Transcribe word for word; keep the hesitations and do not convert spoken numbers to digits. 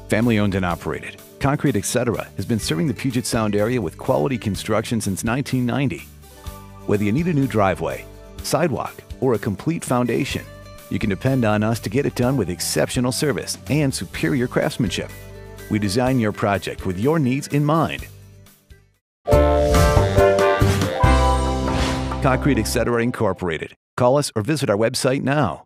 Family owned and operated, Concrete Etc. has been serving the Puget Sound area with quality construction since nineteen ninety. Whether you need a new driveway, sidewalk, or a complete foundation, you can depend on us to get it done with exceptional service and superior craftsmanship. We design your project with your needs in mind. Concrete Etc. Incorporated. Call us or visit our website now.